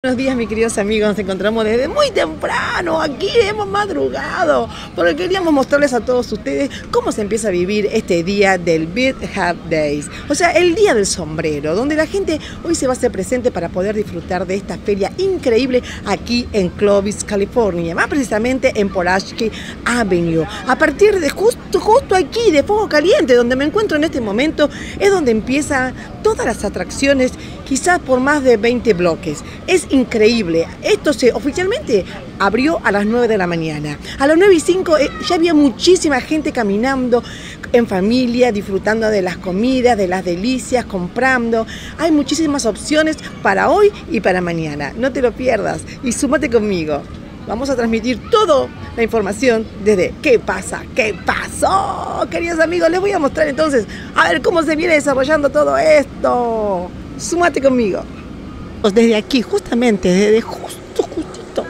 Buenos días, mis queridos amigos, nos encontramos desde muy temprano, aquí hemos madrugado, porque queríamos mostrarles a todos ustedes cómo se empieza a vivir este día del Bead Hat Days, o sea, el día del sombrero, donde la gente hoy se va a hacer presente para poder disfrutar de esta feria increíble aquí en Clovis, California, más precisamente en Pulaski Avenue. A partir de justo aquí, de Fuego Caliente, donde me encuentro en este momento, es donde empiezan todas las atracciones, quizás por más de 20 bloques. Es increíble. Esto oficialmente abrió a las 9 de la mañana. A las 9:05 ya había muchísima gente caminando en familia, disfrutando de las comidas, de las delicias, comprando. Hay muchísimas opciones para hoy y para mañana. No te lo pierdas y súmate conmigo. Vamos a transmitir toda la información desde ¿Qué pasa? ¿Qué pasó? Queridos amigos, les voy a mostrar entonces a ver cómo se viene desarrollando todo esto. Súmate conmigo. Desde aquí, justamente, desde justito.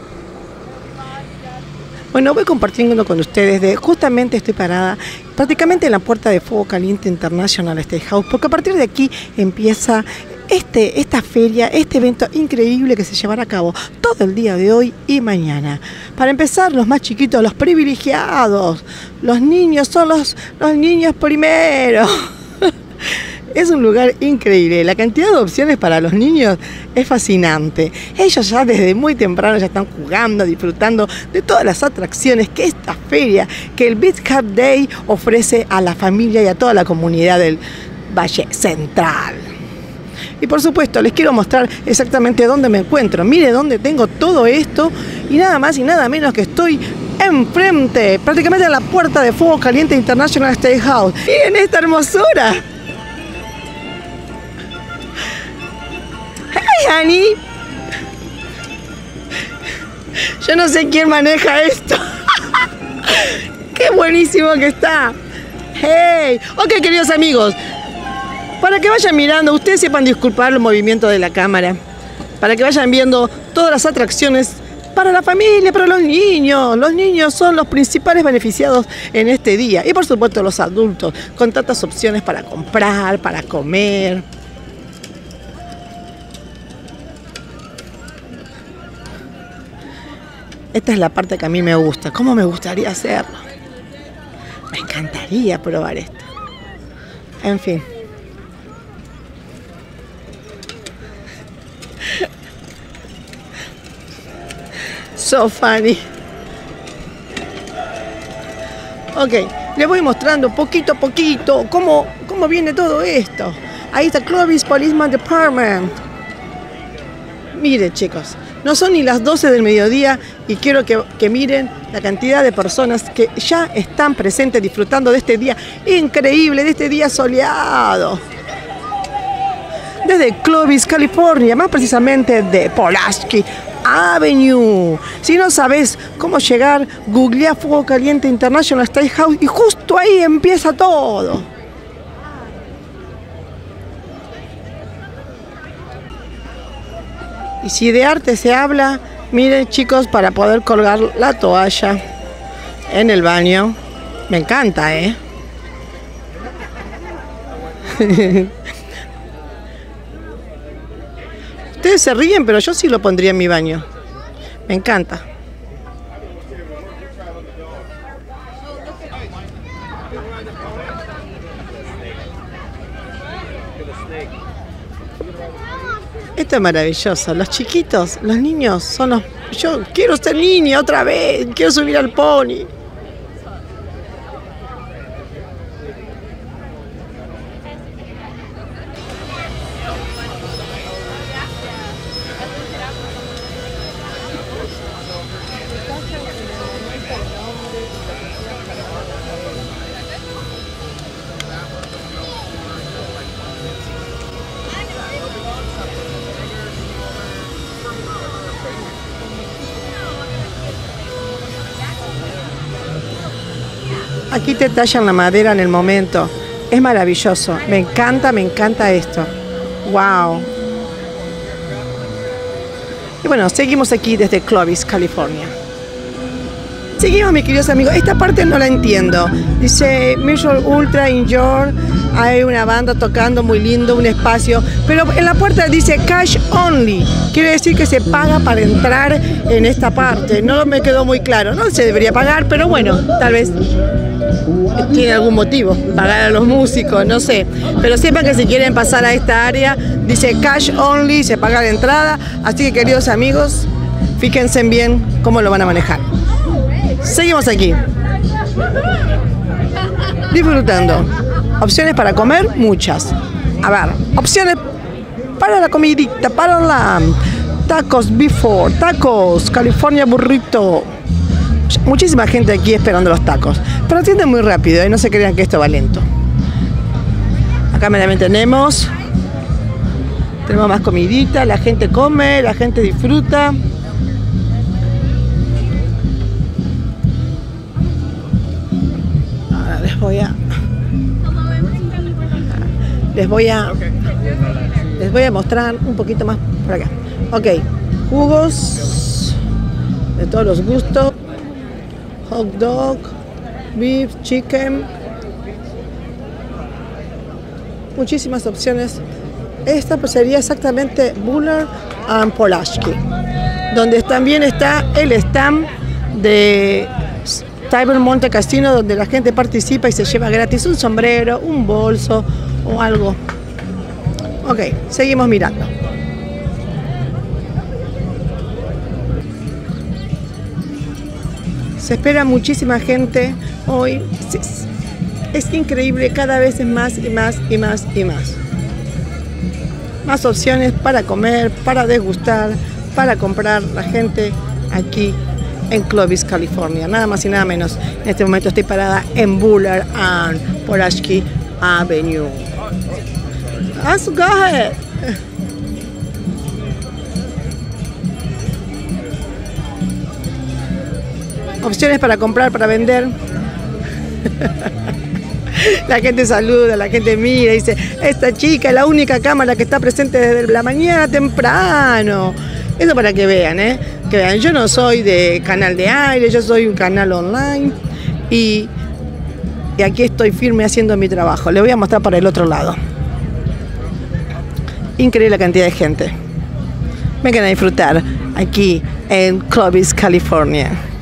Bueno, voy compartiendo con ustedes, justamente estoy parada prácticamente en la puerta de Fuego Caliente International Steakhouse, porque a partir de aquí empieza esta feria, este evento increíble que se llevará a cabo todo el día de hoy y mañana. Para empezar, los más chiquitos, los privilegiados, los niños son los niños primero. Es un lugar increíble, la cantidad de opciones para los niños es fascinante. Ellos ya desde muy temprano ya están jugando, disfrutando de todas las atracciones que esta feria, que el Bead Hat Day ofrece a la familia y a toda la comunidad del Valle Central. Y por supuesto les quiero mostrar exactamente dónde me encuentro. Mire dónde tengo todo esto y nada más y nada menos que estoy enfrente, prácticamente a la puerta de Fuego Caliente International Steakhouse. Miren esta hermosura. Hey, honey. Yo no sé quién maneja esto. Qué buenísimo que está. Hey. Ok, queridos amigos. Para que vayan mirando, ustedes sepan disculpar el movimiento de la cámara. Para que vayan viendo todas las atracciones para la familia, para los niños. Los niños son los principales beneficiados en este día. Y por supuesto los adultos, con tantas opciones para comprar, para comer. Esta es la parte que a mí me gusta. ¿Cómo me gustaría hacerlo? Me encantaría probar esto. En fin. So funny. Ok, les voy mostrando poquito a poquito cómo viene todo esto. Ahí está Clovis Policeman Department. Miren, chicos, no son ni las 12 del mediodía y quiero que miren la cantidad de personas que ya están presentes disfrutando de este día increíble, de este día soleado. Desde Clovis, California, más precisamente de Pulaski Avenue. Si no sabes cómo llegar, googlea Fuego Caliente International Steakhouse y justo ahí empieza todo. Y si de arte se habla, miren chicos, para poder colgar la toalla en el baño. Me encanta, ¿eh? Ustedes se ríen, pero yo sí lo pondría en mi baño. Me encanta. Esto es maravilloso. Los chiquitos, los niños son los... Yo quiero ser niña otra vez. Quiero subir al pony. Aquí te tallan la madera en el momento. Es maravilloso. Me encanta esto. Wow. Y bueno, seguimos aquí desde Clovis, California. Seguimos, mis queridos amigos. Esta parte no la entiendo. Dice Major Ultra Indoor. Hay una banda tocando muy lindo, un espacio. Pero en la puerta dice cash only. Quiere decir que se paga para entrar en esta parte. No me quedó muy claro. No se debería pagar, pero bueno, tal vez tiene algún motivo. Pagar a los músicos, no sé. Pero sepan que si quieren pasar a esta área, dice cash only, se paga la entrada. Así que, queridos amigos, fíjense bien cómo lo van a manejar. Seguimos aquí. Disfrutando. Opciones para comer, muchas. A ver, opciones para la comidita, para la tacos before, tacos, California burrito. Muchísima gente aquí esperando los tacos. Pero atienden muy rápido y no se crean que esto va lento. Acá también tenemos más comidita, la gente come, la gente disfruta. Ahora les voy a mostrar un poquito más por acá. Ok, jugos de todos los gustos, hot dog, beef, chicken, muchísimas opciones. Esta pues sería exactamente Bullard and Pulaski, donde también está el stand de Table Monte Casino, donde la gente participa y se lleva gratis un sombrero, un bolso o algo. Ok, seguimos mirando. Se espera muchísima gente hoy. Es increíble, cada vez es más y más y más y más. Más opciones para comer, para degustar, para comprar la gente aquí en Clovis, California. Nada más y nada menos. En este momento estoy parada en Bullard and Pulaski Avenue. Let's go ahead. Opciones para comprar, para vender. La gente saluda, la gente mira y dice, esta chica es la única cámara que está presente desde la mañana temprano. Eso para que vean, que vean, yo no soy de canal de aire, yo soy un canal online y aquí estoy firme haciendo mi trabajo. Les voy a mostrar para el otro lado. Increíble la cantidad de gente. Vengan a disfrutar aquí en Clovis, California.